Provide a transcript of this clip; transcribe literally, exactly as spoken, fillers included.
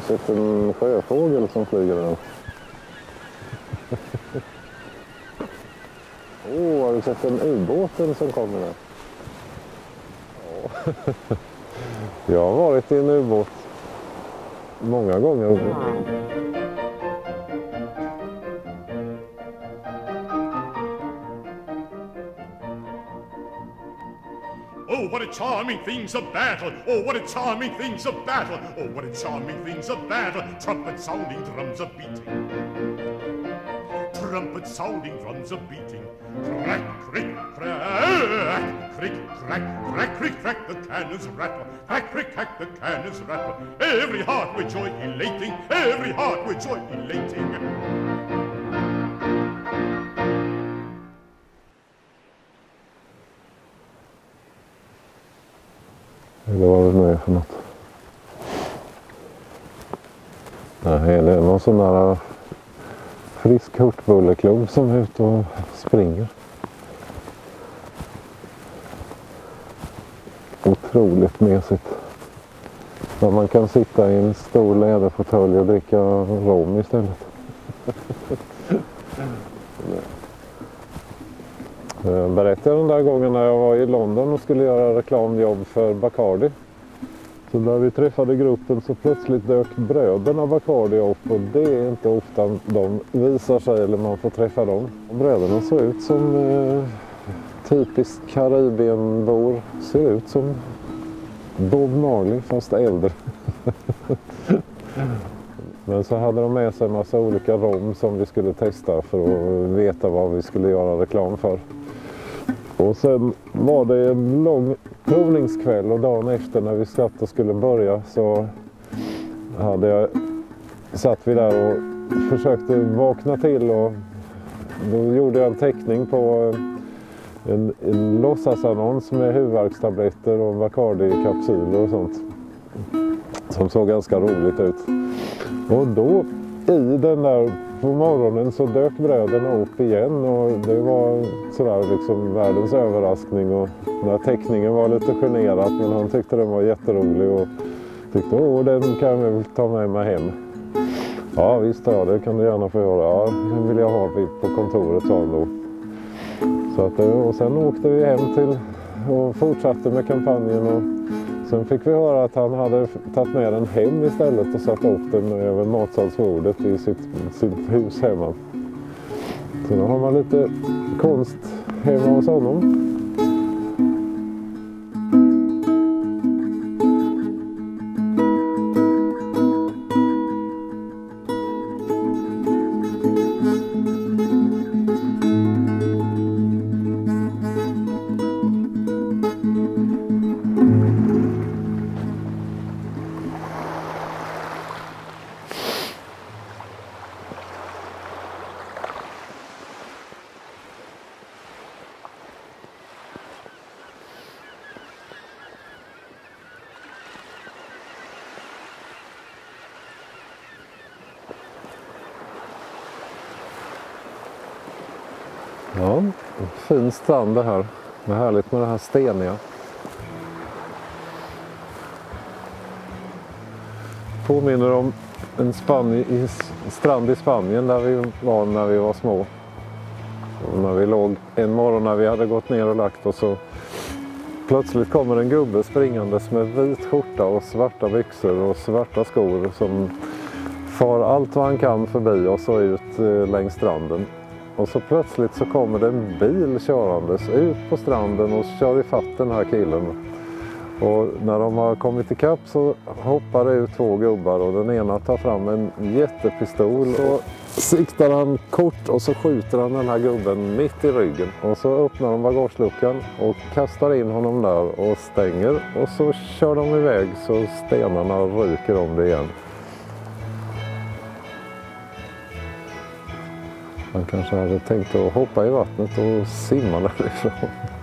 sett en sjöfågel som flyger där. Åh, oh, har du sett en ubåten som kommer där? Ja. Jag har varit i en ubåt många gånger. Oh, what a charming thing's a battle! Oh, what a charming thing's a battle! Oh, what a charming thing's a battle! Trumpet sounding, drums a beating. Trumpet sounding, drums a beating. Crack, crick, crack, crick, crack, crack, crick, crack, the cannons rattle. Crack, crick, crack, the cannons rattle. Every heart with joy elating. Every heart with joy elating. Eller vad det nu är för något. Nej, det var sån där frisk hurtbulleklubb som är ute och springer. Otroligt mesigt. Där man kan sitta i en stor läderfåtölj och dricka rom istället. Jag berättade den där gången när jag var i London och skulle göra reklamjobb för Bacardi. Så när vi träffade gruppen så plötsligt dök bröderna Bacardi upp, och det är inte ofta de visar sig eller man får träffa dem. Bröderna såg ut som eh, typiskt Karibienbor, ser ut som Bob Marley fast äldre. Men så hade de med sig en massa olika rom som vi skulle testa för att veta vad vi skulle göra reklam för. Och sen var det en lång provningskväll, och dagen efter när vi satt och skulle börja så hade jag, satt vi där och försökte vakna till, och då gjorde jag en teckning på en, en låtsasannons med huvudvärkstabletter och Bacardi-kapsyler och sånt som såg ganska roligt ut. Och då i den där på morgonen så dök bröderna upp igen, och det var sådär liksom världens överraskning, och den här teckningen var lite generad, men han tyckte den var jätterolig och tyckte åh, den kan jag väl ta med mig hem. Ja visst, ja, det kan du gärna få göra. Ja, den vill jag ha på kontoret, sa han då. Så att, och sen åkte vi hem till och fortsatte med kampanjen, och sen fick vi höra att han hade tagit med den hem istället och satt upp den över matsalsbordet i sitt, sitt hus hemma. Så då har man lite konst hemma hos honom. Ja, fin strand det här. Det är härligt med det här steniga. Påminner om en Spanien, i, strand i Spanien där vi var när vi var små. Och när vi låg en morgon när vi hade gått ner och lagt oss, så plötsligt kommer en gubbe springandes med vit skjorta och svarta byxor och svarta skor som far allt vad han kan förbi och så ut eh, längs stranden. Och så plötsligt så kommer det en bil körandes ut på stranden och kör ifatt den här killen. Och när de har kommit ikapp så hoppar det ut två gubbar, och den ena tar fram en jättepistol och siktar han kort och så skjuter han den här gubben mitt i ryggen. Och så öppnar de bagageluckan och kastar in honom där och stänger, och så kör de iväg så stenarna ryker om det igen. Han kanske hade tänkt att hoppa i vattnet och simma därifrån.